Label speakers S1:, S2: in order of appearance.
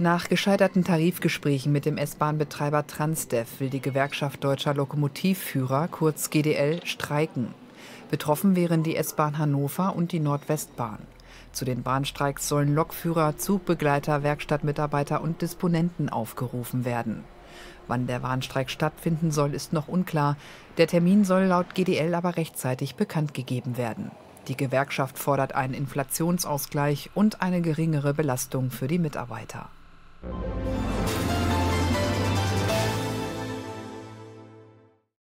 S1: Nach gescheiterten Tarifgesprächen mit dem S-Bahn-Betreiber Transdev will die Gewerkschaft Deutscher Lokomotivführer, kurz GDL, streiken. Betroffen wären die S-Bahn Hannover und die Nordwestbahn. Zu den Bahnstreiks sollen Lokführer, Zugbegleiter, Werkstattmitarbeiter und Disponenten aufgerufen werden. Wann der Warnstreik stattfinden soll, ist noch unklar. Der Termin soll laut GDL aber rechtzeitig bekannt gegeben werden. Die Gewerkschaft fordert einen Inflationsausgleich und eine geringere Belastung für die Mitarbeiter.